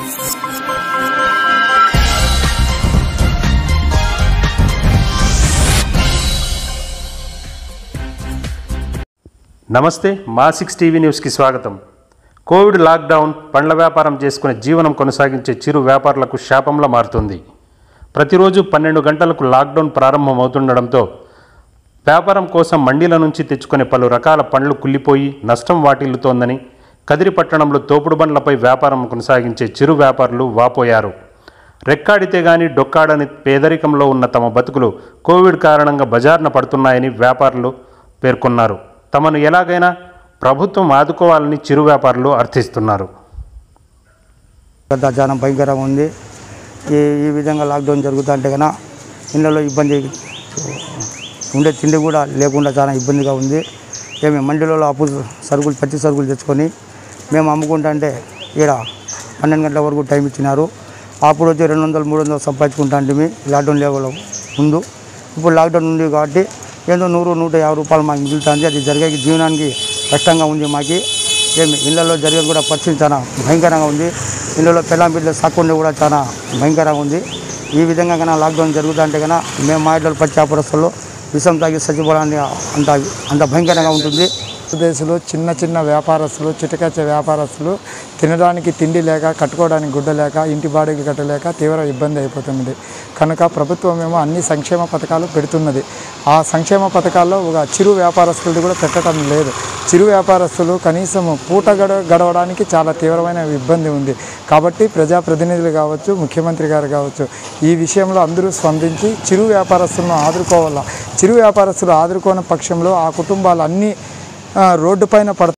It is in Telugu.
నమస్తే మా 6 టీవీ న్యూస్కి స్వాగతం. కోవిడ్ లాక్డౌన్ పండ్ల వ్యాపారం చేసుకునే జీవనం కొనసాగించే చిరు వ్యాపారులకు శాపంలా మారుతుంది. ప్రతిరోజు 12 గంటలకు లాక్డౌన్ ప్రారంభమవుతుండడంతో వ్యాపారం కోసం మండీల నుంచి తెచ్చుకునే పలు రకాల పండ్లు కుళ్ళిపోయి నష్టం వాటిల్లుతోందని కదిరి పట్టణంలో తోపుడు బండ్లపై వ్యాపారం కొనసాగించే చిరు వ్యాపారులు వాపోయారు. రెక్కాడితే గాని డొక్కాడని పేదరికంలో ఉన్న తమ బతుకులు కోవిడ్ కారణంగా బజార్న పడుతున్నాయని వ్యాపారులు పేర్కొన్నారు. తమను ఎలాగైనా ప్రభుత్వం ఆదుకోవాలని చిరు వ్యాపారులు అర్థిస్తున్నారు. చాలా భయంకరంగా ఉంది. ఈ విధంగా లాక్డౌన్ జరుగుతుంటే కన్నా ఇళ్ళలో ఇబ్బంది ఉండే తిండి కూడా లేకుండా చాలా ఇబ్బందిగా ఉంది. ఏమి మండీలలో అప్పు సరుకులు పచ్చి సరుకులు తెచ్చుకొని మేము అమ్ముకుంటా అంటే ఇక్కడ 12 గంటల వరకు టైం ఇచ్చినారు. అప్పుడు వచ్చి 200-300 సంపాదించుకుంటా అంటే లాక్డౌన్ లేవడం ముందు. ఇప్పుడు లాక్డౌన్ ఉంది కాబట్టి ఏదో 100-150 రూపాయలు మాకు మిగులుతుంది. అది జరిగే జీవనానికి కష్టంగా ఉంది. మాకు ఏమి ఇళ్ళల్లో జరిగేది కూడా పరిస్థితి చాలా భయంకరంగా ఉంది. ఇళ్ళలో పెళ్ళాం బిడ్డలు సాకుండా కూడా చాలా భయంకరంగా ఉంది. ఈ విధంగా కన్నా లాక్డౌన్ జరుగుతుంటే కన్నా మేము మా ఇళ్ళలో పచ్చి వ్యాపారస్తుల్లో విషం తాగి చచ్చిపోవడానికి అంత భయంకరంగా ఉంటుంది. దేశంలో చిన్న వ్యాపారస్తులు చిటకచ్చే వ్యాపారస్తులు తినడానికి తిండి లేక కట్టుకోవడానికి గుడ్డ లేక ఇంటి బాడీలు కట్టలేక తీవ్ర ఇబ్బంది అయిపోతున్నది. కనుక ప్రభుత్వం ఏమో అన్ని సంక్షేమ పథకాలు పెడుతున్నది. ఆ సంక్షేమ పథకాల్లో ఒక చిరు వ్యాపారస్తులు కూడా పెట్టడం లేదు. చిరు వ్యాపారస్తులు కనీసం పూట గడవడానికి చాలా తీవ్రమైన ఇబ్బంది ఉంది. కాబట్టి ప్రజాప్రతినిధులు కావచ్చు, ముఖ్యమంత్రి గారు కావచ్చు, ఈ విషయంలో అందరూ స్పందించి చిరు వ్యాపారస్తులను ఆదుకోవాలా. చిరు వ్యాపారస్తులు ఆదుకోని పక్షంలో ఆ కుటుంబాలు అన్నీ రోడ్డు పైన